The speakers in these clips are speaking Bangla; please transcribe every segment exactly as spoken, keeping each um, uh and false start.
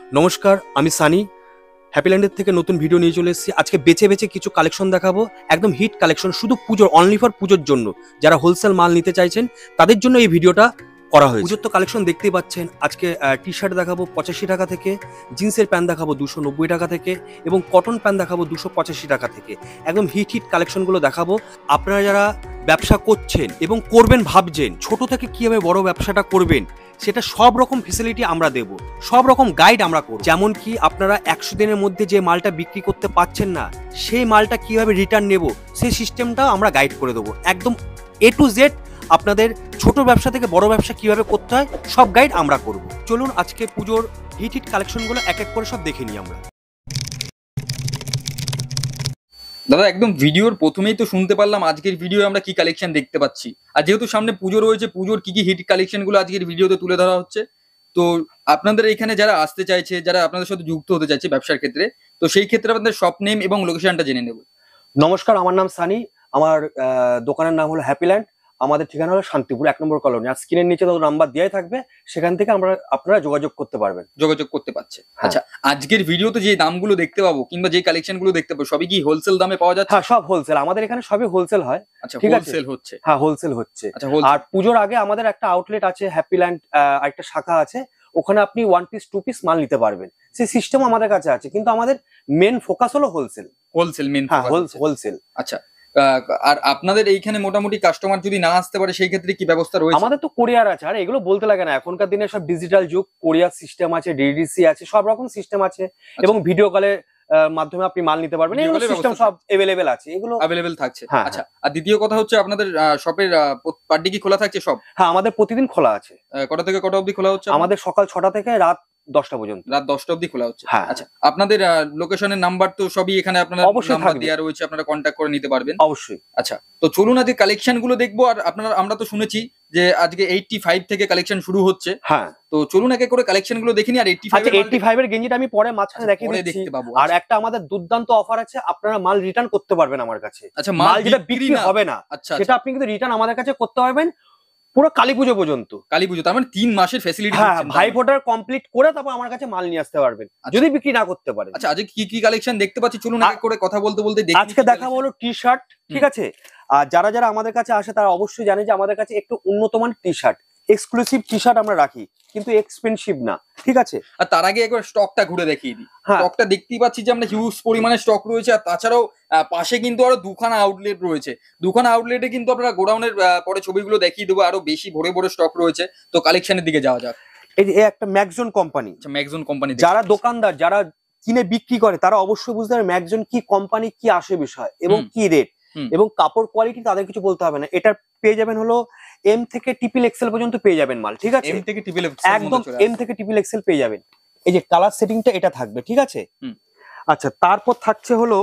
নমস্কার, আমি সানি হ্যাপিল্যান্ডের থেকে নতুন ভিডিও নিয়ে চলে এসেছি। আজকে বেছে বেছে কিছু কালেকশন দেখাবো, একদম হিট কালেকশন, শুধু পুজোর, অনলি ফর পুজোর জন্য। যারা হোলসেল মাল নিতে চাইছেন তাদের জন্য এই ভিডিওটা করা হয়েছে। পুজোর তো কালেকশন দেখতেই পাচ্ছেন। আজকে টি শার্ট দেখাবো পঁচাশি টাকা থেকে, জিন্সের প্যান্ট দেখাবো দুশো নব্বই টাকা থেকে, এবং কটন প্যান্ট দেখাবো দুশো পঁচাশি টাকা থেকে। একদম হিট হিট কালেকশনগুলো দেখাবো। আপনারা যারা ব্যবসা করছেন এবং করবেন ভাবছেন, ছোট থেকে কিভাবে বড় ব্যবসাটা করবেন, সেটা সব রকম ফেসিলিটি আমরা দেব, সব রকম গাইড আমরা করব। যেমন কি আপনারা একশো দিনের মধ্যে যে মালটা বিক্রি করতে পারছেন না, সেই মালটা কিভাবে রিটার্ন নেব, সেই সিস্টেমটাও আমরা গাইড করে দেবো। একদম এ টু জেড আপনাদের ছোট ব্যবসা থেকে বড় ব্যবসা কিভাবে করতে হয় সব গাইড আমরা করব। চলুন আজকে পুজোর হিট হিট কালেকশনগুলো এক এক করে সব দেখে নিই আমরা। দাদা, একদম ভিডিওর প্রথমেই তো শুনতে পারলাম আজকের ভিডিও আমরা কি কালেকশন দেখতে পাচ্ছি। আর যেহেতু সামনে পুজো রয়েছে, পুজোর কি কি হিট কালেকশন গুলো আজকের ভিডিওতে তুলে ধরা হচ্ছে। তো আপনাদের এখানে যারা আসতে চাইছে, যারা আপনাদের সাথে যুক্ত হতে চাইছে ব্যবসার ক্ষেত্রে, তো সেই ক্ষেত্রে আপনাদের শপ নেম এবং লোকেশনটা জেনে নেব। নমস্কার, আমার নাম সানি। আমার দোকানের নাম হলো হ্যাপিল্যান্ড। আমাদের ঠিকানা হলো শান্তিপুর এক নম্বর কলোনি। আর স্ক্রিনের নিচে তো নাম্বার দেওয়াই থাকবে, সেখান থেকে আমরা আপনারা যোগাযোগ করতে পারবেন, যোগাযোগ করতে পারছে। আচ্ছা, আজকের ভিডিওতে যে দামগুলো দেখতে পাবো কিংবা যে কালেকশন গুলো দেখতে পাবো, সবই কি হোলসেল দামে পাওয়া যাচ্ছে? হ্যাঁ, সব হোলসেল। আমাদের এখানে সবই হোলসেল হয়। আচ্ছা, হোলসেল হচ্ছে। হ্যাঁ, হোলসেল হচ্ছে। আচ্ছা, আর পুজোর আগে আমাদের একটা আউটলেট আছে, হ্যাপিল্যান্ড একটা শাখা আছে, ওখানে আপনি ওয়ান পিস টু পিস মাল নিতে পারবেন। সেই সিস্টেম আমাদের কাছে আছে, কিন্তু আমাদের মেন ফোকাস হলো হোলসেল। Wholesale main wholesale. আচ্ছা, আর আপনাদের এইখানে মোটামুটি কাস্টমার যদি না আসতে পারে সেই ক্ষেত্রে কি ব্যবস্থা রয়েছে? আমাদের তো কোরিয়ার আছে। আর এগুলো বলতে লাগে না, এখনকার দিনে সব ডিজিটাল যুগ, কোরিয়ার সিস্টেম আছে, ডিডিসি আছে, সব রকম সিস্টেম আছে। এবং ভিডিও কলে মাধ্যমে আপনি মাল নিতে পারবেন, এগুলো সিস্টেম সব अवेलेबल আছে, এগুলো अवेलेबल থাকছে। আচ্ছা, আর দ্বিতীয় কথা হচ্ছে আপনাদের শপের পার ডে কি খোলা থাকছে সব? হ্যাঁ, আমাদের প্রতিদিন খোলা আছে। কটা থেকে কটা অবধি খোলা হচ্ছে? আমাদের সকাল ছটা থেকে রাত দশটা পর্যন্ত। রাত দশটা অবধি খোলা হচ্ছে। আচ্ছা, আপনাদের লোকেশনের নাম্বার তো সবই এখানে আপনারা অবশ্যই নাম্বার দেওয়া রয়েছে, আপনারা কন্ট্যাক্ট করে নিতে পারবেন অবশ্যই। আচ্ছা, তো চলুন আজকে কালেকশন গুলো দেখবো। আর আপনারা, আমরা তো শুনেছি যে আজকে এইটটি ফাইভ থেকে কালেকশন শুরু হচ্ছে। হ্যাঁ, তো চলুন একে করে কালেকশন গুলো দেখিনি। আর এইটটি ফাইভ এইটটি ফাইভ এর গেঞ্জিটা আমি পরে মাঝখানে দেখিয়ে দিচ্ছি। আর একটা আমাদের দুর্দান্ত অফার আছে, আপনারা মাল রিটার্ন করতে পারবেন আমার কাছে। আচ্ছা, মাল যেটা বিক্রি হবে না সেটা আপনি কিন্তু রিটার্ন আমাদের কাছে করতে পারবেন পুরো কালী পুজো পর্যন্ত। কালী পুজো, তার মানে তিন মাসের ফ্যাসিলিটি। হ্যাঁ, ভাই ফোটার কমপ্লিট করে তারপর আমার কাছে মাল নিয়ে আসতে পারবেন যদি বিক্রি না করতে পারেন। আচ্ছা, আজকে কি কি কালেকশন দেখতে পাচ্ছি চলুন এক করে কথা বলতে বলতে দেখি। আজকে দেখাবো হলো টি শার্ট, ঠিক আছে? আর যারা যারা আমাদের কাছে আসে তারা অবশ্যই জানে যে আমাদের কাছে একটু উন্নত মানের T shirt, exclusive T shirt আমরা রাখি, কিন্তু এক্সপেন্সিভ না, ঠিক আছে? আর তার আগে একবার স্টকটা ঘুরে দেখিয়ে দিই। স্টকটা দেখতেই পাচ্ছি যে আমরা হিউজ পরিমাণে স্টক রয়েছে। আর তাছাড়াও পাশে কিন্তু আরো দুখানা আউটলেট রয়েছে। দুখানা আউটলেটে কিন্তু আপনারা গোডাউনের পরে ছবিগুলো দেখিয়ে দেবো, আরো বেশি ভরে ভরে স্টক রয়েছে। তো কালেকশনের দিকে যাওয়া যাক। এই যে একটা ম্যাগজন কোম্পানি। আচ্ছা, ম্যাগজন কোম্পানি। যারা দোকানদার, যারা কিনে বিক্রি করে, তারা অবশ্যই বুঝতে পারে ম্যাগজন কি কোম্পানি, কি আসে বিষয় এবং কি রেট এবং কাপড় কোয়ালিটি তাদের কিছু বলতে হবে না। এটা পেয়ে যাবেন হলো এম থেকে ট্রিপল এক্সেল পর্যন্ত পেয়ে যাবেন মাল, ঠিক আছে? এম থেকে ট্রিপল এক্সেল, একদম এম থেকে ট্রিপল এক্সেল পেয়ে যাবেন। এই যে কালার সেটিংটা এটা থাকবে, ঠিক আছে? আচ্ছা, তারপর থাকছে হলো,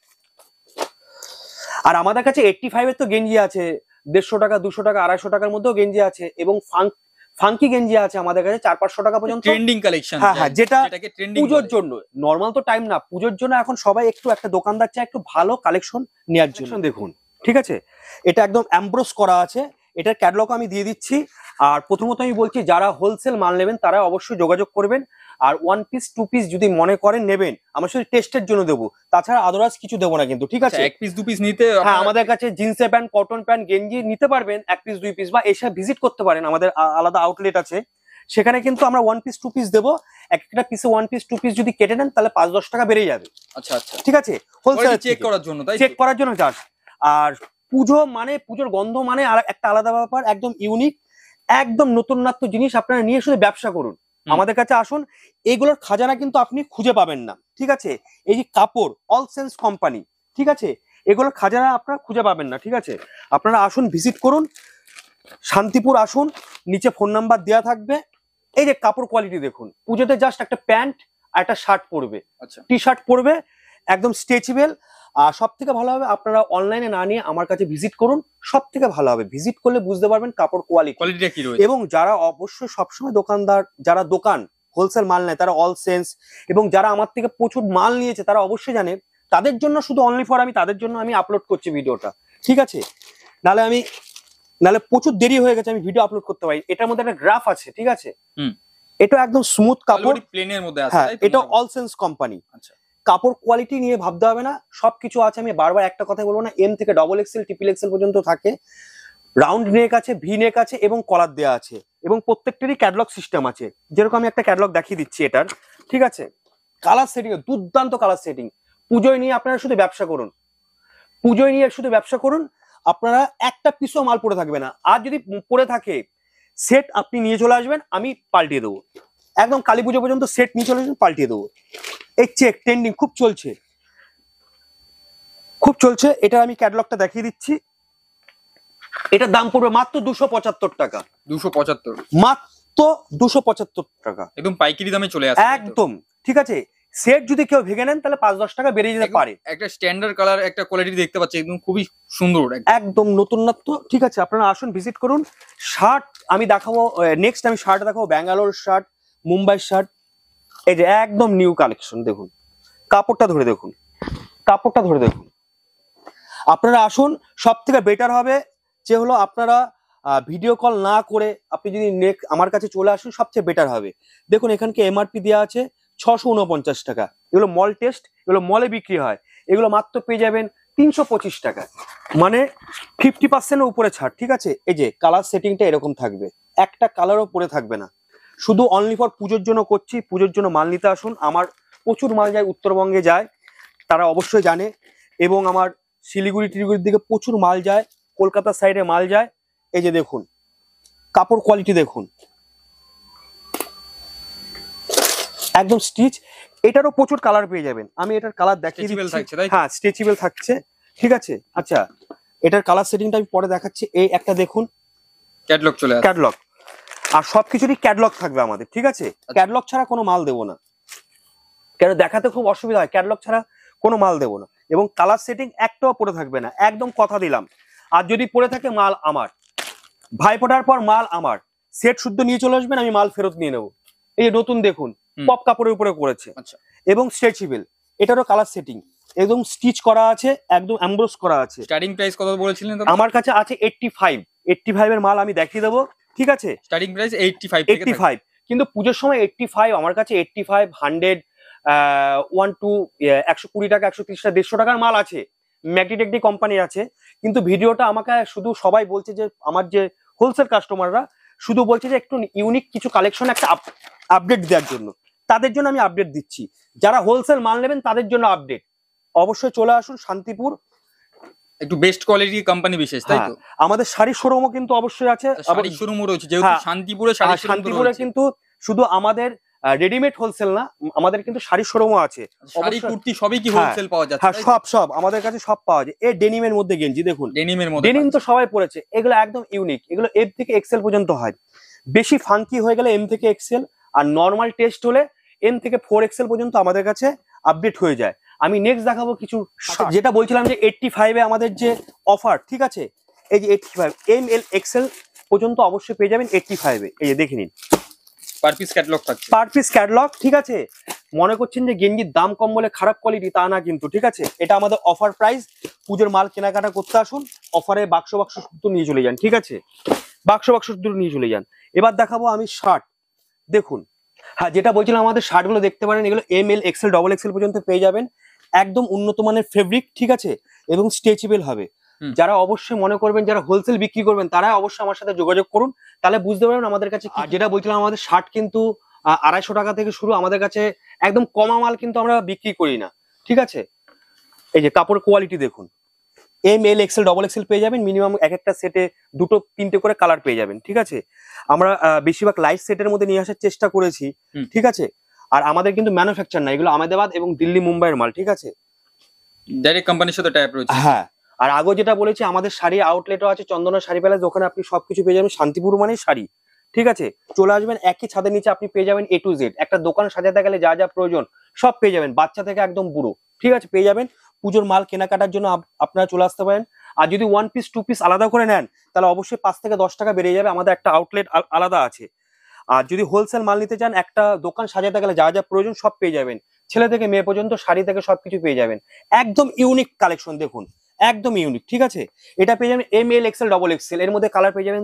আর আমাদের কাছে এইটটি ফাইভ এর তো গেঞ্জি আছে, দেড়শো টাকা, দুশো টাকা, আড়াইশো টাকার মধ্যেও গেঞ্জি আছে, এবং ফাঙ্কি গেঞ্জি আছে আমাদের কাছে চার পাঁচশো টাকা পর্যন্ত। Trending collection. হ্যাঁ হ্যাঁ, যেটা পুজোর জন্য। নর্মাল তো টাইম না, পুজোর জন্য এখন সবাই একটু, একটা দোকানদার চায় একটু ভালো কালেকশন নেওয়ার জন্য। দেখুন, ঠিক আছে, এটা একদম এমব্রোস করা আছে, এটার ক্যাটালগ আমি দিয়ে দিচ্ছি। আর প্রথমত আমি বলছি, যারা হোলসেল মাল নেবেন তারা অবশ্যই যোগাযোগ করবেন। আর ওয়ান পিস টু পিস যদি মনে করেন নেবেন, আমরা শুধু টেস্টের জন্য দেবো, তাছাড়া আদারওয়াইজ কিছু দেবো না কিন্তু, ঠিক আছে? এক পিস দু পিস নিতে, হ্যাঁ, আমাদের কাছে জিন্সের প্যান্ট, কটন প্যান্ট, গেঞ্জি নিতে পারবেন এক পিস দুই পিস, বা এসে ভিজিট করতে পারেন, আমাদের আলাদা আউটলেট আছে, সেখানে কিন্তু আমরা ওয়ান পিস টু পিস দেবো। একটা পিসে ওয়ান পিস টু পিস যদি কেটে নেন তাহলে পাঁচ দশ টাকা বেড়ে যাবে। আচ্ছা আচ্ছা, ঠিক আছে? হোলসেল চেক করার জন্য, তাই চেক করার জন্য জাস্ট। আর পুজো মানে, পুজোর গন্ধ মানে আর একটা আলাদা ব্যাপার, একদম ইউনিক, একদম নতুনত্ব জিনিস আপনারা নিয়ে শুধু ব্যবসা করুন, আমাদের কাছে আসুন। এইগুলোর খাজানা কিন্তু আপনি খুঁজে পাবেন না, ঠিক আছে? এই যে কাপড়, অল সেন্স কোম্পানি, ঠিক আছে? এগুলোর খাজানা আপনারা খুঁজে পাবেন না, ঠিক আছে? আপনারা আসুন, ভিজিট করুন, শান্তিপুর আসুন, নিচে ফোন নাম্বার দেওয়া থাকবে। এই যে কাপড় কোয়ালিটি দেখুন, পুজোতে জাস্ট একটা প্যান্ট আর একটা শার্ট পরবে, টি শার্ট পরবে, একদম স্ট্রেচেবল। আর সব থেকে ভালো হবে আপনারা অনলাইনে না নিয়ে আমার কাছে ভিজিট করুন, সব থেকে ভালো হবে। ভিজিট করলে বুঝতে পারবেন কাপড় কোয়ালিটিটা কি রয়েছে। এবং যারা অবশ্যই সবসময় দোকানদার, যারা দোকান হোলসেল মাল নেয়, তারা অল সেন্স, এবং যারা আমার থেকে প্রচুর মাল নিয়েছে তারা অবশ্যই জানে, তাদের জন্য শুধু অনলি ফর আমি, তাদের জন্য আমি আপলোড করছি ভিডিওটা, ঠিক আছে? নাহলে আমি নাহলে প্রচুর দেরি হয়ে গেছে, আমি ভিডিও আপলোড করতে পারি। এটার মধ্যে একটা গ্রাফ আছে, ঠিক আছে? এটা একদম স্মুথ কাপড়, প্লেনের মধ্যে আছে, হ্যাঁ তাই তো? এটা অল সেন্স কোম্পানি। আচ্ছা, কাপড় কোয়ালিটি নিয়ে ভাবতে হবে না, সবকিছু আছে। আমি বারবার একটা কথা বলবো না, এম থেকে ডবল এক্সেল ট্রিপল এক্সেল পর্যন্ত থাকে। রাউন্ড নেক আছে, ভি নেক আছে এবং কলার দেওয়া আছে, এবং প্রত্যেকটারই ক্যাটলগ সিস্টেম আছে। যেরকম আমি একটা ক্যাটলগ দেখিয়ে দিচ্ছি এটার, ঠিক আছে। কালার সেটিং দুর্দান্ত, কালার সেটিং। পুজোয় নিয়ে আপনারা শুধু ব্যবসা করুন, পুজোয় নিয়ে শুধু ব্যবসা করুন, আপনারা একটা পিসও মাল পড়ে থাকবে না। আর যদি পড়ে থাকে সেট আপনি নিয়ে চলে আসবেন, আমি পাল্টিয়ে দেবো। একদম কালী পুজো পর্যন্ত সেট নিয়ে চলে আসবেন, পাল্টিয়ে দেবো। এই চেক ট্রেন্ডিং খুব চলছে, খুব চলছে। এটা আমি ক্যাটলগটা দেখিয়ে দিচ্ছি। এটার দাম পড়বে মাত্র দুশো পঁচাত্তর টাকা। দুশো পঁচাত্তর মাত্র দুশো পঁচাত্তর টাকা, একদম পাইকারি দামে চলে আসে, তাই তো? একদম ঠিক আছে। সেট যদি কেউ ভেঙে নেন তাহলে পাঁচ দশ টাকা বেড়ে যেতে একদম পারে। একটা স্ট্যান্ডার্ড কালার, একটা কোয়ালিটি দেখতে পাচ্ছি, একদম খুবই সুন্দর, একদম। একদম নতুনত্ব, ঠিক আছে। আপনারা আসুন, ভিজিট করুন। শার্ট আমি দেখাবো নেক্সট, আমি শার্ট দেখাবো ব্যাঙ্গালোর শার্ট, মুম্বাই শার্ট। এই যে একদম নিউ কালেকশন, দেখুন কাপড়টা ধরে দেখুন, কাপড়টা ধরে দেখুন। আপনারা আসুন, সব থেকে বেটার হবে যে হলো আপনারা ভিডিও কল না করে আপনি যদি নেক্সট আমার কাছে চলে আসুন, সবচেয়ে বেটার হবে। দেখুন এখানকে এমআরপি দেওয়া আছে ছশো উনপঞ্চাশ টাকা। এগুলো মল টেস্ট, এগুলো মলে বিক্রি হয়। এগুলো মাত্র পেয়ে যাবেন তিনশো পঁচিশ টাকা, মানে ফিফটি পার্সেন্টের উপরে ছাড়, ঠিক আছে। এই যে কালার সেটিংটা এরকম থাকবে, একটা কালারও পরে থাকবে না। শুধু অনলি ফর পুজোর জন্য করছি, পুজোর জন্য মাল নিতে আসুন। আমার প্রচুর মাল যায়, উত্তরবঙ্গে যায়, তারা অবশ্যই জানে। এবং আমার শিলিগুড়ি টিলিগুড়ির দিকে প্রচুর মাল যায়, কলকাতার সাইডে মাল যায়। এই যে দেখুন কাপড় কোয়ালিটি দেখুন, একদম স্টিচ। এটারও প্রচুর কালার পেয়ে যাবেন, আমি এটার কালার দেখিয়ে Stretchable দিচ্ছি। থাকছে, তাই তো? হ্যাঁ স্ট্রেচেবল থাকছে, ঠিক আছে। আচ্ছা এটার কালার সেটিংটা আমি পরে দেখাচ্ছি। এই একটা দেখুন ক্যাটলগ চলে আসে। ক্যাটলগ, আর সবকিছুরই ক্যাটলগ থাকবে আমাদের, ঠিক আছে। ক্যাটলগ ছাড়া কোনো মাল দেবো না, কেন দেখাতে খুব অসুবিধা হয়। ক্যাটলগ ছাড়া কোনো মাল দেবো না, এবং কালার সেটিং একটাও পরে থাকবে না, একদম কথা দিলাম। আর যদি পরে থাকে মাল আমার, ভাইফোঁটার পর মাল আমার, সেট শুদ্ধ নিয়ে চলে আসবেন, আমি মাল ফেরত নিয়ে নেবো। এই যে নতুন দেখুন হুম। পপ কাপড়ের উপরে করেছে, আচ্ছা, এবং স্ট্রেচেবল। এটারও কালার সেটিং একদম স্টিচ করা আছে, একদম এমব্রোস করা আছে। স্টার্টিং প্রাইস কত বলেছিলেন দাদা? আমার কাছে আছে এইট্টি ফাইভ, এইট্টি ফাইভ এর মাল আমি দেখিয়ে দেবো, ঠিক আছে। স্টার্টিং প্রাইস এইট্টি ফাইভ থেকে এইট্টি থাকে। ফাইভ, কিন্তু পুজোর সময় এইট্টি ফাইভ আমার কাছে, eighty five hundred one two একশো কুড়ি টাকা, একশো তিরিশ টাকা, দেড়শো টাকার মাল আছে, ম্যাকডি টেকডি কোম্পানি আছে। কিন্তু ভিডিওটা আমাকে শুধু সবাই বলছে যে আমার যে হোলসেল কাস্টমাররা শুধু বলছে যে একটু ইউনিক কিছু কালেকশন একটা আপডেট দেওয়ার জন্য, তাদের জন্য আমি আপডেট দিচ্ছি। যারা হোলসেল মাল নেবেন তাদের জন্য আপডেট। অবশ্যই চলে আসুন শান্তিপুর, একটু বেস্ট কোয়ালিটি কোম্পানি বিশেষ, তাই তো? হ্যাঁ, আমাদের শাড়ির শোরুমও কিন্তু অবশ্যই আছে। শাড়ির শোরুমও রয়েছে, যেহেতু হ্যাঁ, শান্তিপুরে আর শাড়ির শোরুম শান্তিপুরে কিন্তু শুধু আমাদের রেডিমেড হোলসেল না, আমাদের কিন্তু শাড়ির শোরুমও আছে। শাড়ি অবশ্যই- কুর্তি সবই কি হ্যাঁ, হোলসেল পাওয়া যাচ্ছে? হ্যাঁ সব সব আমাদের কাছে সব পাওয়া যায়। এই ডেনিমের মধ্যে গেঞ্জি দেখুন, ডেনিমের মধ্যে ডেনিম তো পাচ্ছি। সবাই পড়েছে, এগুলো একদম ইউনিক। এগুলো এম থেকে এক্সেল পর্যন্ত হয়, বেশি ফাঙ্কি হয়ে গেলে এম থেকে এক্সেল, আর নর্মাল টেস্ট হলে এম থেকে ফোর এক্সেল পর্যন্ত আমাদের কাছে আপডেট হয়ে যায়। আমি নেক্সট দেখাবো কিছু শার্ট। যেটা বলছিলাম যে এইট্টি ফাইভে আমাদের যে অফার, ঠিক আছে। এই যে eighty five M L XL পর্যন্ত অবশ্যই পেয়ে যাবেন এইট্টি ফাইভে। এই যে দেখে নিন পার পিস ক্যাটালগ থাকছে। পার পিস ক্যাটলগ, ঠিক আছে। মনে করছেন যে গেঞ্জির দাম কম বলে খারাপ কোয়ালিটি, তা না কিন্তু, ঠিক আছে। এটা আমাদের অফার প্রাইস। পুজোর মাল কেনাকাটা করতে আসুন, অফারে বাক্স বাক্স শুদ্ধ নিয়ে চলে যান, ঠিক আছে। বাক্স বাক্স শুদ্ধ নিয়ে চলে যান। এবার দেখাবো আমি শার্ট, দেখুন। হ্যাঁ যেটা বলছিলাম, আমাদের শার্টগুলো দেখতে পারেন, এগুলো M L XL double XL পর্যন্ত পেয়ে যাবেন। একদম উন্নত মানের ফেব্রিক, ঠিক আছে, এবং স্ট্রেচেবল হবে। হুম। যারা অবশ্যই মনে করবেন যারা হোলসেল বিক্রি করবেন, তারা অবশ্যই আমার সাথে যোগাযোগ করুন, তাহলে বুঝতে পারবেন আমাদের কাছে কি। আর যেটা বলছিলাম, আমাদের শার্ট কিন্তু আহ, আড়াইশো টাকা থেকে শুরু, আমাদের কাছে একদম কমা মাল কিন্তু আমরা বিক্রি করি না, ঠিক আছে। এই যে কাপড় কোয়ালিটি দেখুন, M L XL double XL পেয়ে যাবেন। মিনিমাম এক একটা সেটে দুটো তিনটে করে কালার পেয়ে যাবেন, ঠিক আছে। আমরা আহ, বেশিরভাগ লাইট সেটের মধ্যে নিয়ে আসার চেষ্টা করেছি, হুম। ঠিক আছে। আর আমাদের কিন্তু ম্যানুফ্যাকচার না, এগুলো আহমেদাবাদ এবং দিল্লি মুম্বাইয়ের মাল, ঠিক আছে। ডাইরেক্ট কোম্পানির সাথে ট্যাপ রয়েছে। হ্যাঁ, আর আগে যেটা বলেছি, আমাদের শাড়ি আউটলেটও আছে, চন্দনা শাড়ি প্যালেস, ওখানে আপনি সবকিছু পেয়ে যাবেন। শান্তিপুর মানে শাড়ি, ঠিক আছে। চলে আসবেন, একই ছাদের নিচে আপনি পেয়ে যাবেন এ টু জেড। একটা দোকান সাজাতে গেলে যা যা প্রয়োজন সব পেয়ে যাবেন, বাচ্চা থেকে একদম বুড়ো, ঠিক আছে, পেয়ে যাবেন। পুজোর মাল কেনাকাটার জন্য আপ- আপনারা চলে আসতে পারেন। আর যদি ওয়ান পিস টু পিস আলাদা করে নেন, তাহলে অবশ্যই পাঁচ থেকে দশ টাকা বেড়ে যাবে, আমাদের একটা আউটলেট আলাদা আছে। আর যদি হোলসেল মাল নিতে চান, একটা দোকান সাজাতে গেলে যা যা প্রয়োজন সব পেয়ে যাবেন, ছেলে থেকে মেয়ে পর্যন্ত, শাড়ি থেকে সবকিছু পেয়ে যাবেন। একদম ইউনিক কালেকশন দেখুন, একদম ইউনিক, ঠিক আছে। এটা পেয়ে যাবেন M L XL double XL, এর মধ্যে কালার পেয়ে যাবেন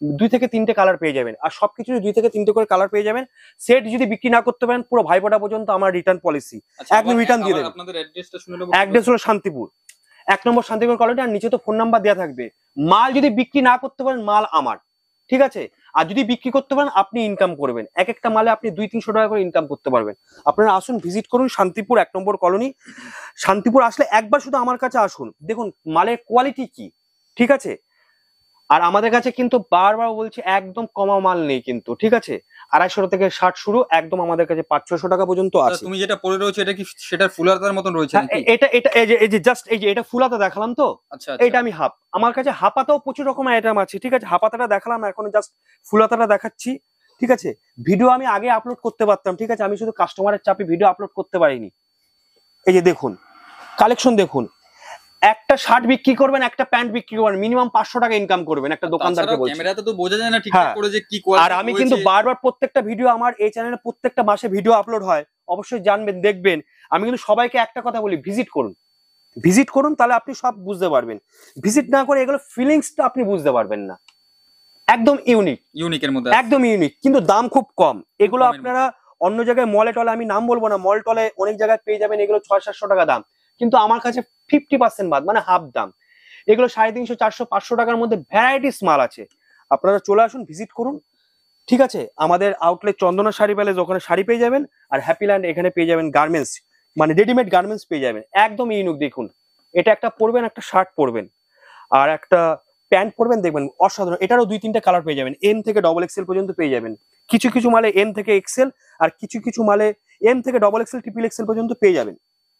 দুই থেকে তিনটে কালার পেয়ে যাবেন, আর সবকিছু দুই থেকে তিনটে করে কালার পেয়ে যাবেন। সেট যদি বিক্রি না করতে পারেন পুরো ভাইফোঁটা পর্যন্ত আমার রিটার্ন পলিসি, একদম রিটার্ন দিয়ে দেবেন। আপনাদের অ্যাড্রেসটা শুনে নেব। অ্যাড্রেস হলো শান্তিপুর, এক নম্বর শান্তিপুর কলোনি, আর নিচে তো ফোন নাম্বার দেওয়া থাকবে। মাল যদি বিক্রি না করতে পারেন মাল আমার, ঠিক আছে, আর যদি বিক্রি করতে পারেন আপনি ইনকাম করবেন, এক একটা মালে আপনি দুই তিনশো টাকা করে ইনকাম করতে পারবেন। আপনারা আসুন, ভিজিট করুন শান্তিপুর এক নম্বর কলোনি। শান্তিপুর আসলে একবার শুধু আমার কাছে আসুন, দেখুন মালের কোয়ালিটি কি, ঠিক আছে। আর আমাদের কাছে কিন্তু বারবার বলছি একদম কমা মাল নেই কিন্তু, ঠিক আছে, আড়াইশো থেকে ষাট শুরু, একদম আমাদের কাছে পাঁচ ছশো টাকা পর্যন্ত আছে। তুমি যেটা পরে রয়েছে এটা কি সেটার ফুল হাতার মতন রয়েছে হ্যাঁ, নাকি? এ- এটা এটা এই যে এই যে জাস্ট এই যে এটা ফুলাতা দেখালাম তো, আচ্ছা এটা আমি হাফ, আমার কাছে হাপাতাও প্রচুর রকমের আইটেম আছে, ঠিক আছে। হাপাতাটা দেখালাম, এখন জাস্ট ফুলাতাটা দেখাচ্ছি, ঠিক আছে। ভিডিও আমি আগে আপলোড করতে পারতাম, ঠিক আছে, আমি শুধু কাস্টমারের চাপে ভিডিও আপলোড করতে পারিনি। এই যে দেখুন কালেকশন দেখুন, একটা শার্ট বিক্রি করবেন, একটা প্যান্ট বিক্রি করবেন, মিনিমাম পাঁচশো টাকা ইনকাম করবেন একটা দোকানদারকে বলছি। ক্যামেরাতে তো বোঝা যায় না ঠিকঠাক হ্যাঁ। করে যে কি কোয়ালিটি। আর আমি কিন্তু বারবার প্রত্যেকটা ভিডিও আমার এই চ্যানেলে প্রত্যেকটা মাসে ভিডিও আপলোড হয়, অবশ্যই জানবেন দেখবেন। আমি কিন্তু সবাইকে একটা কথা বলি, ভিজিট করুন, ভিজিট করুন, তাহলে আপনি সব বুঝতে পারবেন। ভিজিট না করে এগুলো ফিলিংসটা আপনি বুঝতে পারবেন না। একদম ইউনিক, ইউনিকের মধ্যে একদম ইউনিক, কিন্তু দাম খুব কম। এগুলো কমের আপনারা অন্য জায়গায় মলে টলে, আমি নাম বলবো না, মল টলে অনেক জায়গায় পেয়ে যাবেন এগুলো ছয় সাতশো টাকা দাম, কিন্তু আমার কাছে ফিফটি পার্সেন্ট বাদ, মানে হাফ দাম। এগুলো সাড়ে তিনশো চারশো পাঁচশো টাকার মধ্যে ভ্যারাইটিস মাল আছে। আপনারা চলে আসুন, ভিজিট করুন, ঠিক আছে। আমাদের আউটলেট চন্দনা শাড়ি প্যালেস, ওখানে শাড়ি পেয়ে যাবেন, আর হ্যাপিল্যান্ড এখানে পেয়ে যাবেন গার্মেন্টস, মানে রেডিমেড গার্মেন্টস পেয়ে যাবেন, একদম ইউনিক। দেখুন এটা একটা পরবেন, একটা শার্ট পরবেন, আর একটা প্যান্ট পরবেন, দেখবেন অসাধারণ। এটারও দুই তিনটা কালার পেয়ে যাবেন, এম থেকে ডবল এক্সেল পর্যন্ত পেয়ে যাবেন। কিছু কিছু মালে এম থেকে এক্সেল, আর কিছু কিছু মালে এম থেকে ডবল এক্সেল ট্রিপল এক্সেল পর্যন্ত পেয়ে যাবেন।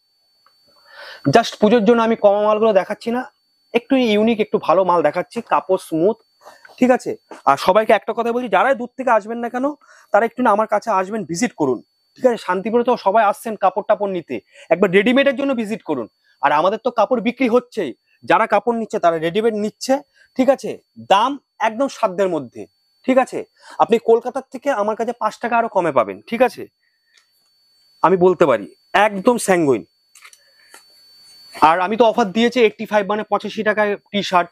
জাস্ট পুজোর জন্য আমি কমা মালগুলো দেখাচ্ছি না, একটু ইউনিক একটু ভালো মাল দেখাচ্ছি, কাপড় স্মুথ, ঠিক আছে। আর সবাইকে একটা কথা বলছি, যারাই দূর থেকে আসবেন না কেন তারা একটু না আমার কাছে আসবেন, ভিজিট করুন, ঠিক আছে। শান্তিপুরে তো সবাই আসছেন কাপড় টাপড় নিতে, একবার রেডিমেডের জন্য ভিজিট করুন। আর আমাদের তো কাপড় বিক্রি হচ্ছেই, যারা কাপড় নিচ্ছে তারা রেডিমেড নিচ্ছে, ঠিক আছে। দাম একদম সাধ্যের মধ্যে, ঠিক আছে। আপনি কলকাতার থেকে আমার কাছে পাঁচ টাকা আরো কমে পাবেন, ঠিক আছে, আমি বলতে পারি, একদম স্যাঙ্গুইন। আর আমি তো অফার দিয়েছি এইটটি ফাইভ, মানে পঁচাশি টাকায় টি শার্ট,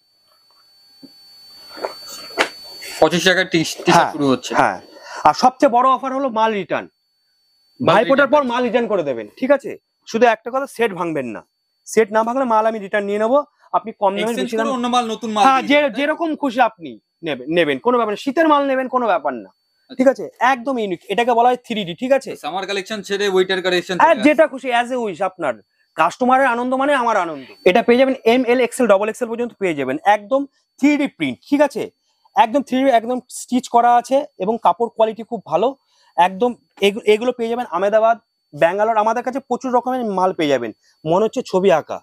পঁচিশ টাকার টি শার্ট শুরু হচ্ছে। হ্যাঁ, আর সবচেয়ে বড় অফার হলো মাল রিটার্ন, ভাইফোঁটার পর মাল রিটার্ন করে দেবেন, ঠিক আছে। শুধু একটা কথা, সেট ভাঙবেন না, সেট না ভাঙলে মাল আমি রিটার্ন নিয়ে নেবো, আপনি কম নেবেন বেশি দাম, অন্য মাল নতুন মাল, হ্যাঁ, যে যেরকম খুশি আপনি নেবেন নেবেন, কোনো ব্যাপার না। শীতের মাল নেবেন, কোনো ব্যাপার না, ঠিক আছে, একদম ইউনিক। এটাকে বলা হয় থ্রি ডি, ঠিক আছে। সামার কালেকশন ছেড়ে ওয়েটার কালেকশন, হ্যাঁ, যেটা খুশি অ্যাজ এ উইশ, আপনার কাস্টমারের আনন্দ মানে আমার আনন্দ। এটা পেয়ে যাবেন M L XL double XL পর্যন্ত পেয়ে যাবেন, একদম থ্রি ডি প্রিন্ট, ঠিক আছে, একদম থ্রি ডি, একদম স্টিচ করা আছে, এবং কাপড় কোয়ালিটি খুব ভালো, একদম। এগুলো পেয়ে যাবেন আহমেদাবাদ, ব্যাঙ্গালোর, আমাদের কাছে প্রচুর রকমের মাল পেয়ে যাবেন, মনে হচ্ছে ছবি আঁকা।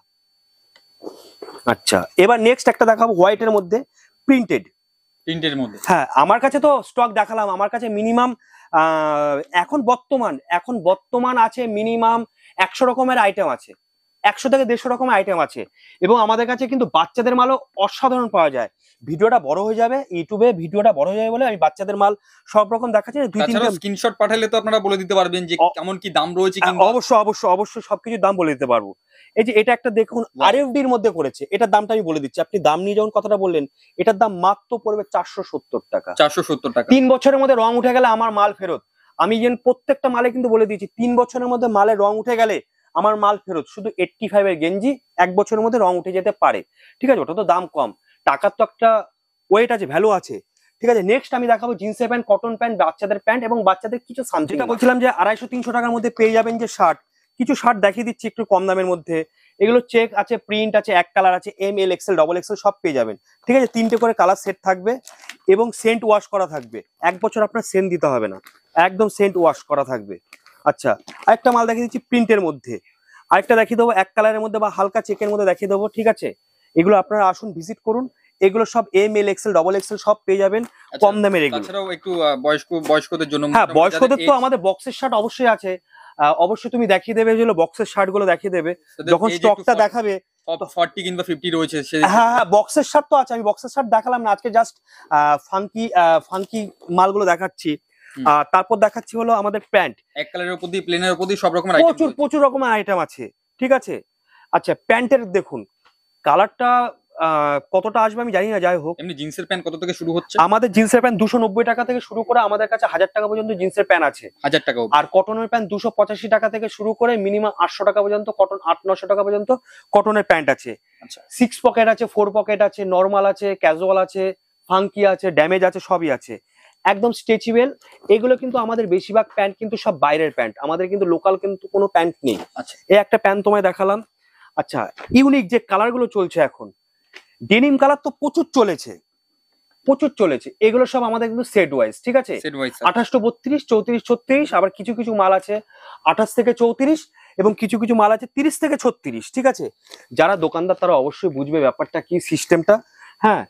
আচ্ছা, এবার নেক্সট একটা দেখাবো হোয়াইটের মধ্যে প্রিন্টেড, প্রিন্টের মধ্যে। হ্যাঁ, আমার কাছে তো স্টক দেখালাম, আমার কাছে মিনিমাম এখন বর্তমান এখন বর্তমান আছে মিনিমাম একশো রকমের আইটেম আছে, একশো থেকে দেড়শো রকমের আইটেম আছে। এবং আমাদের কাছে কিন্তু বাচ্চাদের মালও অসাধারণ পাওয়া যায়। ভিডিওটা বড় হয়ে যাবে, ইউটিউবে ভিডিওটা বড় হয়ে যাবে বলে আমি বাচ্চাদের মাল সব রকম দেখাচ্ছি, দুই তিনটা স্ক্রিনশট পাঠালে তো আপনারা বলে দিতে পারবেন যে কেমন কি দাম রয়েছে। অবশ্যই অবশ্যই অবশ্যই সবকিছুর দাম বলে দিতে পারবো। এই যে এটা একটা দেখুন আরএফডির মধ্যে করেছে, এটার দামটা আমি বলে দিচ্ছি, আপনি দাম নিয়ে যখন কথাটা বললেন, এটার দাম মাত্র পড়বে চারশো সত্তর টাকা। চারশো সত্তর টাকা। তিন বছরের মধ্যে রং উঠে গেলে আমার মাল ফেরত। আমি যেন প্রত্যেকটা মালে কিন্তু বলে দিয়েছি, তিন বছরের মধ্যে মালে রং উঠে গেলে আমার মাল ফেরত। শুধু এইটটি ফাইভ এর গেঞ্জি এক বছরের মধ্যে রং উঠে যেতে পারে, ঠিক আছে, ওটা তো দাম কম, টাকার তো একটা ওয়েট আছে, ভ্যালু আছে, ঠিক আছে। নেক্সট আমি দেখাবো জিন্সের প্যান্ট, কটন প্যান্ট, বাচ্চাদের প্যান্ট এবং বাচ্চাদের কিছু সামথিং। যেটা বলছিলাম যে আড়াইশো তিনশো টাকার মধ্যে পেয়ে যাবেন যে শার্ট, কিছু শার্ট দেখিয়ে দিচ্ছি একটু কম দামের মধ্যে। এগুলো চেক আছে, প্রিন্ট আছে, এক কালার আছে, M L XL double XL সব পেয়ে যাবেন, ঠিক আছে। তিনটে করে কালার সেট থাকবে এবং সেন্ট ওয়াশ করা থাকবে, এক বছর আপনার সেন্ট দিতে হবে না, একদম সেন্ট ওয়াশ করা থাকবে। আচ্ছা, আরেকটা মাল দেখিয়ে দিচ্ছি প্রিন্টের মধ্যে, আরেকটা দেখিয়ে দেবো এক কালারের মধ্যে বা হালকা চেকের মধ্যে দেখিয়ে দেবো, ঠিক আছে। এগুলো আপনারা আসুন, ভিজিট করুন, এগুলো সব M L XL double XL সব পেয়ে যাবেন কম দামের। এগুলো তাছাড়াও একটু বয়স্ক বয়স্কদের জন্য, হ্যাঁ, বয়স্কদের তো আমাদের বক্সের শার্ট অবশ্যই আছে, অবশ্যই তুমি দেখিয়ে দেবে, যেগুলো বক্সের শার্ট গুলো দেখিয়ে দেবে যখন স্টকটা দেখাবে, ফর্টি কিংবা ফিফটি রয়েছে। হ্যাঁ হ্যাঁ, বক্সের শার্ট তো আছে, আমি বক্সের শার্ট দেখালাম না আজকে, জাস্ট ফাঙ্কি ফাঙ্কি মালগুলো দেখাচ্ছি। তারপর দেখাচ্ছি হলো আমাদের প্যান্ট, এক কালারের উপর দিয়ে, প্লেনের উপর দিয়ে সব রকমের প্রচুর প্রচুর রকমের আইটেম আছে, ঠিক আছে। আচ্ছা, প্যান্টের দেখুন কালারটা আহ, কতটা আসবে আমি জানি না, যাই হোক এমনি জিন্সের প্যান্ট কত থেকে শুরু হচ্ছে? আমাদের জিন্সের প্যান্ট দুশো নব্বই টাকা থেকে শুরু করে আমাদের কাছে হাজার টাকা পর্যন্ত জিন্সের প্যান্ট আছে। হাজার টাকা অবধি। আর কটনের প্যান্ট দুশো পঁচাশি টাকা থেকে শুরু করে মিনিমাম আটশো টাকা পর্যন্ত, কটন আট নশো টাকা পর্যন্ত কটনের প্যান্ট আছে। আচ্ছা, সিক্স পকেট আছে, ফোর পকেট আছে, নর্মাল আছে, ক্যাজুয়াল আছে, ফাঙ্কি আছে, ড্যামেজ আছে, সবই আছে, একদম স্ট্রেচেবল। এগুলো কিন্তু আমাদের বেশিরভাগ প্যান্ট কিন্তু সব বাইরের প্যান্ট, আমাদের কিন্তু লোকাল কিন্তু কোনো প্যান্ট নেই। আচ্ছা, এই একটা প্যান্ট তোমায় দেখালাম। আচ্ছা, ইউনিক যে কালার গুলো চলছে এখন, ডেনিম কালার তো প্রচুর চলেছে, প্রচুর চলেছে, এগুলো সব আমাদের কিন্তু সেট ওয়াইজ, ঠিক আছে? Set wise. আঠাশটো বত্রিশ, চৌত্রিশ ছত্রিশ, আবার কিছু কিছু মাল আছে আঠাশ থেকে চৌত্রিশ, এবং কিছু কিছু মাল আছে তিরিশ থেকে ছত্রিশ, ঠিক আছে? যারা দোকানদার তারা অবশ্যই বুঝবে ব্যাপারটা কি, সিস্টেমটা। হ্যাঁ,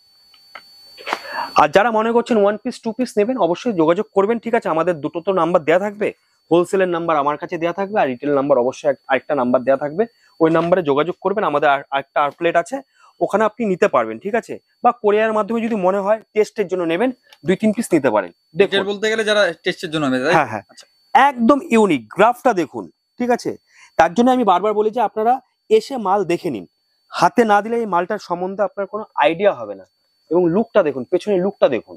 আর যারা মনে করছেন ওয়ান পিস টু পিস নেবেন অবশ্যই যোগাযোগ করবেন, ঠিক আছে? আমাদের দুটো তো নাম্বার দেওয়া থাকবে, হোলসেলের নাম্বার আমার কাছে দেওয়া থাকবে, আর রিটেল নাম্বার অবশ্যই এক- আরেকটা নাম্বার দেওয়া থাকবে। ওই নাম্বারে যোগাযোগ করবেন, আমাদের আর- আরেকটা আউটলেট আছে, ওখানে আপনি নিতে পারবেন, ঠিক আছে? বা কোরিয়ার মাধ্যমে যদি মনে হয় টেস্টের জন্য নেবেন, দুই তিন পিস নিতে পারেন। ডেটের দেখুন, বলতে গেলে যারা টেস্টের জন্য হবে, তাই? হ্যাঁ হ্যাঁ, আচ্ছা, একদম ইউনিক, গ্রাফটা দেখুন, ঠিক আছে? তার জন্য আমি বারবার বলি যে আপনারা এসে মাল দেখে নিন, হাতে না দিলে এই মালটার সম্বন্ধে আপনার কোনো আইডিয়া হবে না। এবং লুকটা দেখুন, পেছনে লুকটা দেখুন,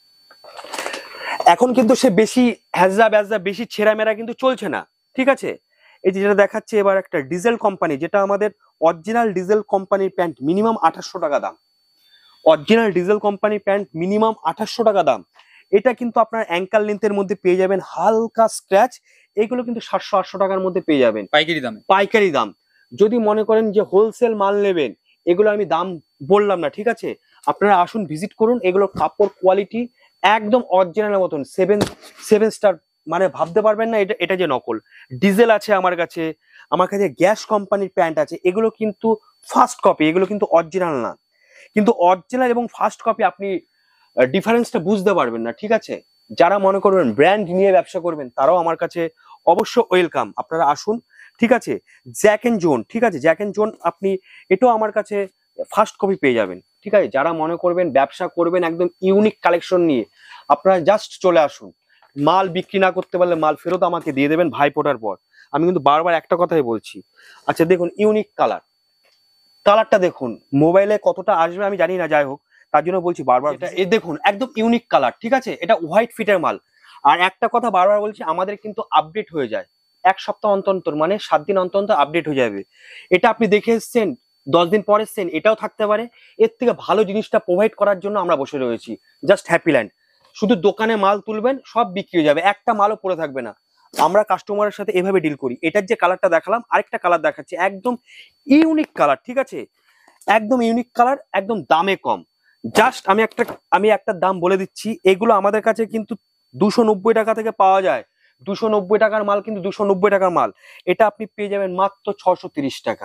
এখন কিন্তু সে বেশি হ্যাজা ব্যাজা বেশি ছেঁড়া মেরা কিন্তু চলছে না, ঠিক আছে? এই যে যেটা দেখাচ্ছে এবার একটা ডিজেল কোম্পানি, যেটা আমাদের অরিজিনাল ডিজেল কোম্পানির প্যান্ট মিনিমাম আঠাশশো টাকা দাম, অরিজিনাল ডিজেল কোম্পানির প্যান্ট মিনিমাম আঠাশশো টাকা দাম। এটা কিন্তু আপনার অ্যাঙ্কাল লেন্থের মধ্যে পেয়ে যাবেন, হালকা স্ক্র্যাচ, এগুলো কিন্তু সাতশো আটশো টাকার মধ্যে পেয়ে যাবেন পাইকারি দামে। পাইকারি দাম। যদি মনে করেন যে হোলসেল মাল নেবেন, এগুলো আমি দাম বললাম না, ঠিক আছে? আপনারা আসুন, ভিজিট করুন, এগুলো কাপড় কোয়ালিটি একদম অরিজিনাল মতন, সেভেন সেভেন স্টার, মানে ভাবতে পারবেন না এটা এটা যে নকল। ডিজেল আছে আমার কাছে, আমার কাছে গ্যাস কোম্পানির প্যান্ট আছে, এগুলো কিন্তু ফার্স্ট কপি, এগুলো কিন্তু অরিজিনাল না। কিন্তু অরিজিনাল এবং ফার্স্ট কপি আপনি ডিফারেন্সটা বুঝতে পারবেন না, ঠিক আছে? যারা মনে করবেন ব্র্যান্ড নিয়ে ব্যবসা করবেন, তারাও আমার কাছে অবশ্য ওয়েলকাম, আপনারা আসুন, ঠিক আছে? জ্যাক এন্ড জোন, ঠিক আছে? জ্যাক এন্ড জোন আপনি এটাও আমার কাছে ফার্স্ট কপি পেয়ে যাবেন, ঠিক আছে? যারা মনে করবেন ব্যবসা করবেন একদম ইউনিক কালেকশন নিয়ে, আপনারা জাস্ট চলে আসুন। মাল বিক্রি না করতে পারলে মাল ফেরত আমাকে দিয়ে দেবেন ভাই ফোটার পর। আমি কিন্তু বারবার একটা কথাই বলছি। আচ্ছা দেখুন, ইউনিক কালার, কালারটা দেখুন, মোবাইলে কতটা আসবে আমি জানি না, যাই হোক তার জন্য বলছি বারবার, এটা এই দেখুন একদম ইউনিক কালার, ঠিক আছে? এটা হোয়াইট ফিটের মাল। আর একটা কথা বারবার বলছি, আমাদের কিন্তু আপডেট হয়ে যায় এক সপ্তাহ অন্তর অন্তর, মানে সাত দিন অন্তর অন্তর আপডেট হয়ে যাবে। এটা আপনি দেখে এসছেন, দশ দিন পর এসছেন, এটাও থাকতে পারে। এর থেকে ভালো জিনিসটা প্রোভাইড করার জন্য আমরা বসে রয়েছি, জাস্ট হ্যাপিল্যান্ড। শুধু দোকানে মাল তুলবেন, সব বিক্রি হয়ে যাবে, একটা মালও পড়ে থাকবে না। আমরা কাস্টমারের সাথে এভাবে ডিল করি। এটার যে কালারটা দেখালাম, আরেকটা কালার দেখাচ্ছি, একদম ইউনিক কালার, ঠিক আছে? একদম ইউনিক কালার, একদম দামে কম। জাস্ট আমি একটা আমি একটা দাম বলে দিচ্ছি, এগুলো আমাদের কাছে কিন্তু দুশো নব্বই টাকা থেকে পাওয়া যায়। দুশো নব্বই টাকার মাল কিন্তু দুশো নব্বই টাকার মাল, এটা আপনি পেয়ে যাবেন মাত্র ছশো তিরিশ টাকা।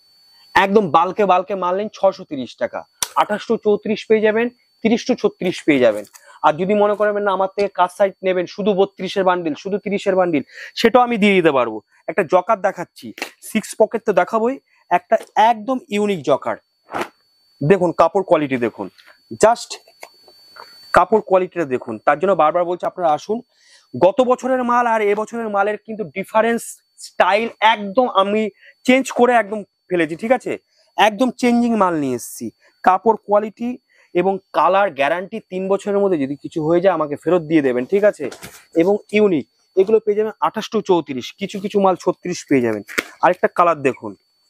একদম বালকে বালকে মাল নেন, ছশো তিরিশ টাকা। আঠাশশো চৌত্রিশ পেয়ে যাবেন, তিরিশশো ছত্রিশ পেয়ে যাবেন। আর যদি মনে করবেন না আমার থেকে কাজ সাইড নেবেন, শুধু বত্রিশের বান্ডিল, শুধু তিরিশের বান্ডিল, সেটাও আমি দিয়ে দিতে পারবো। একটা জকার দেখাচ্ছি, সিক্স পকেট তো দেখাবোই, একটা একদম ইউনিক জকার দেখুন, কাপড় কোয়ালিটি দেখুন, জাস্ট কাপড় কোয়ালিটিটা দেখুন। তার জন্য বারবার বলছি আপনারা আসুন। গত বছরের মাল আর এ বছরের মালের কিন্তু ডিফারেন্স, স্টাইল একদম আমি চেঞ্জ করে একদম ফেলেছি, ঠিক আছে? একদম চেঞ্জিং মাল নিয়ে এসেছি। কাপড় কোয়ালিটি এবং কালার গ্যারান্টি, তিন বছরের মধ্যে যদি কিছু হয়ে যায় আমাকে ফেরত দিয়ে দেবেন, ঠিক আছে? এবং ইউনিক, এগুলো পেয়ে যাবেন আঠাশ টু চৌত্রিশ, কিছু কিছু মাল ছত্রিশ পেয়ে যাবেন। আরেকটা কালার দেখুন,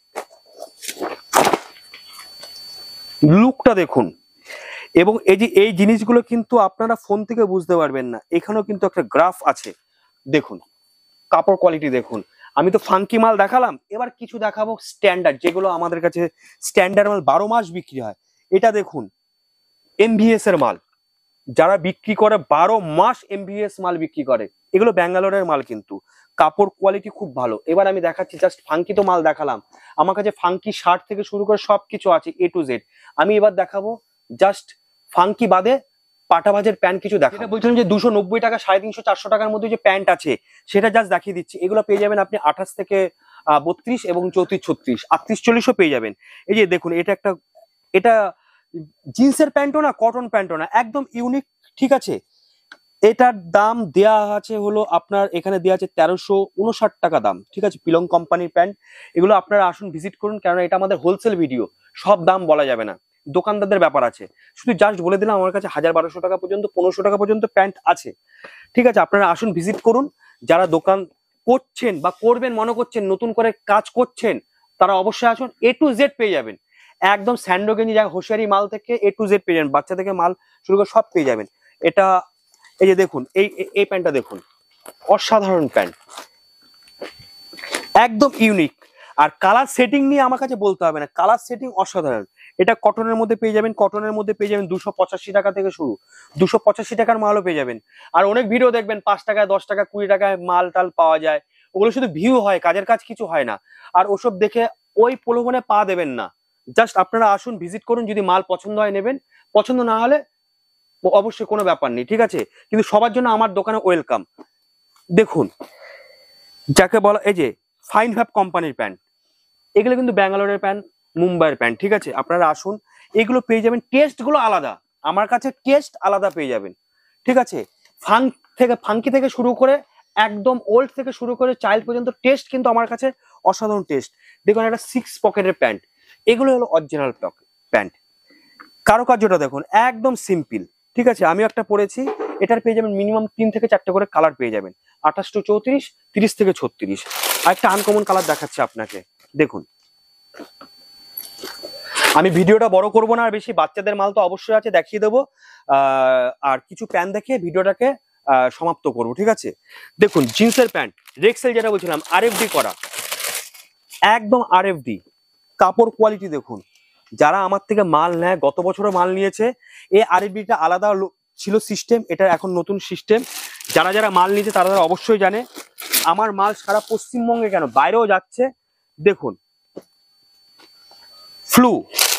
লুকটা দেখুন। এবং এই যে এই জিনিসগুলো কিন্তু আপনারা ফোন থেকে বুঝতে পারবেন না, এখানেও কিন্তু একটা গ্রাফ আছে দেখুন, কাপড় কোয়ালিটি দেখুন। আমি তো ফাঙ্কি মাল দেখালাম, এবার কিছু দেখাবো স্ট্যান্ডার্ড, যেগুলো আমাদের কাছে স্ট্যান্ডার্ড মাল বারো মাস বিক্রি হয়। এটা দেখুন, এমভিএস এর মাল, যারা বিক্রি করে বারো মাস এমভিএস মাল বিক্রি করে, এগুলো ব্যাঙ্গালোরের মাল, কিন্তু কাপড় কোয়ালিটি খুব ভালো। এবার আমি দেখাচ্ছি, জাস্ট ফাঙ্কি তো মাল দেখালাম, আমার কাছে ফাঙ্কি শার্ট থেকে শুরু করে সবকিছু আছে, এ টু জেড। আমি এবার দেখাবো জাস্ট ফাঙ্কি বাদে পাটাভাজের প্যান্ট কিছু দেখা। এটা বলছিলাম যে দুশো নব্বই টাকা, সাড়ে তিনশো চারশো টাকার মধ্যে যে প্যান্ট আছে, সেটা জাস্ট দেখিয়ে দিচ্ছি। এগুলো পেয়ে যাবেন আপনি আঠাশ থেকে বত্রিশ এবং চৌত্রিশ ছত্রিশ, আটত্রিশ চল্লিশও পেয়ে যাবেন। এই যে দেখুন, এটা একটা, এটা জিন্সের প্যান্টও না, কটন প্যান্টও না, একদম ইউনিক, ঠিক আছে? এটার দাম দেয়া আছে হলো আপনার এখানে দেওয়া আছে তেরোশো উনষাট টাকা দাম, ঠিক আছে। পিলং কোম্পানির প্যান্ট, এগুলো আপনারা আসুন ভিজিট করুন, কারণ এটা আমাদের হোলসেল ভিডিও, সব দাম বলা যাবে না, দোকানদারদের ব্যাপার আছে। শুধু জাস্ট বলে দিলাম আমার কাছে হাজার বারোশো টাকা পর্যন্ত পনেরোশো টাকা পর্যন্ত প্যান্ট আছে, ঠিক আছে। আপনারা আসুন ভিজিট করুন, যারা দোকান করছেন বা করবেন মনে করছেন, নতুন করে কাজ করছেন, তারা অবশ্যই আসুন। এ টু জেড পেয়ে যাবেন, একদম স্যান্ডো গেঞ্জি যা হোশিয়ারি মাল থেকে এ টু জেড পেয়ে যাবেন, বাচ্চা থেকে মাল শুরু করে সব পেয়ে যাবেন। এটা এই যে দেখুন, এই এই প্যান্টটা দেখুন, অসাধারণ প্যান্ট, একদম ইউনিক। আর কালার সেটিং নিয়ে আমার কাছে বলতে হবে না, কালার সেটিং অসাধারণ। এটা কটনের মধ্যে পেয়ে যাবেন, কটনের মধ্যে পেয়ে যাবেন দুশো পঁচাশি টাকা থেকে শুরু, দুশো পঁচাশি টাকার মালও পেয়ে যাবেন। আর অনেক ভিডিও দেখবেন পাঁচ টাকায় দশ টাকা কুড়ি টাকায় মাল টাল পাওয়া যায়, ওগুলো শুধু ভিউ হয়, কাজের কাজ কিছু হয় না। আর ওসব দেখে ওই প্রলোভনে পা দেবেন না, জাস্ট আপনারা আসুন ভিজিট করুন, যদি মাল পছন্দ হয় নেবেন, পছন্দ না হলে অবশ্যই কোনো ব্যাপার নেই, ঠিক আছে। কিন্তু সবার জন্য আমার দোকানে ওয়েলকাম। দেখুন, যাকে বলা এই যে ফাইন ফ্যাব কোম্পানির প্যান্ট, এগুলো কিন্তু ব্যাঙ্গালোরের প্যান্ট, মুম্বাইয়ের প্যান্ট, ঠিক আছে। আপনারা আসুন, এগুলো পেয়ে যাবেন, টেস্ট গুলো আলাদা, আমার কাছে টেস্ট আলাদা পেয়ে যাবেন, ঠিক আছে। ফাঙ্ক থেকে ফাঙ্কি থেকে শুরু করে একদম ওল্ড থেকে শুরু করে চাইল্ড পর্যন্ত টেস্ট কিন্তু আমার কাছে অসাধারণ টেস্ট। দেখুন, একটা সিক্স পকেটের প্যান্ট, এগুলো হলো অরিজিনাল প্যান্ট। কারুকার্যটা দেখুন, একদম সিম্পল, ঠিক আছে। আমি একটা পরেছি, এটার পেয়ে যাবেন মিনিমাম তিন থেকে চারটে করে কালার পেয়ে যাবেন, আঠাশ টু চৌত্রিশ, তিরিশ থেকে ছত্রিশ। আর একটা আনকমন কালার দেখাচ্ছে আপনাকে, দেখুন। আমি ভিডিওটা বড় করবো না আর বেশি, বাচ্চাদের মাল তো অবশ্যই আছে, দেখিয়ে দেবো। আহ আর কিছু প্যান্ট দেখিয়ে ভিডিওটাকে আহ সমাপ্ত করবো, ঠিক আছে। দেখুন, জিন্সের প্যান্ট রেক্সেল, যেটা বলছিলাম আর এফ ডি করা, একদম আর এফ ডি কাপড় কোয়ালিটি দেখুন। যারা আমার থেকে মাল নেয়, গত বছরও মাল নিয়েছে, এই আর এফ ডিটা আলাদা ছিল সিস্টেম, এটা এখন নতুন সিস্টেম। যারা যারা মাল নিয়েছে তারা তারা অবশ্যই জানে। আমার মাল সারা পশ্চিমবঙ্গে কেন বাইরেও যাচ্ছে। দেখুন, ফ্লু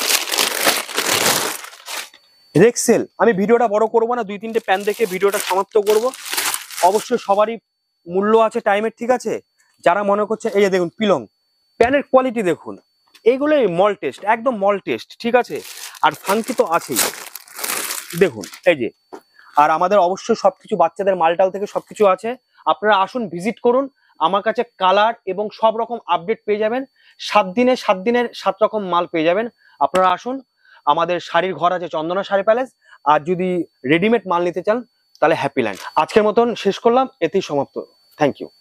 রেক্সেল। আমি ভিডিওটা বড় করবো না, দুই তিনটে প্যান দেখে ভিডিওটা সমাপ্ত করব। অবশ্যই সবারই মূল্য আছে টাইমের, ঠিক আছে। যারা মনে করছে, এই যে দেখুন পিলং, প্যানের কোয়ালিটি দেখুন, এইগুলোই মল টেস্ট, একদম মল টেস্ট, ঠিক আছে। আর ফাঙ্কি তো আছেই, দেখুন এই যে। আর আমাদের অবশ্যই সবকিছু বাচ্চাদের মালটাল থেকে সবকিছু আছে, আপনারা আসুন ভিজিট করুন। আমার কাছে কালার এবং সব রকম আপডেট পেয়ে যাবেন, সাত দিনে সাত দিনের সাত রকম মাল পেয়ে যাবেন। আপনারা আসুন, আমাদের শাড়ির ঘর আছে চন্দনা শাড়ি প্যালেস। আর যদি রেডিমেড মাল নিতে চান তাহলে হ্যাপি ল্যান্ড। আজকের মতন শেষ করলাম, এতেই সমাপ্ত। Thank you.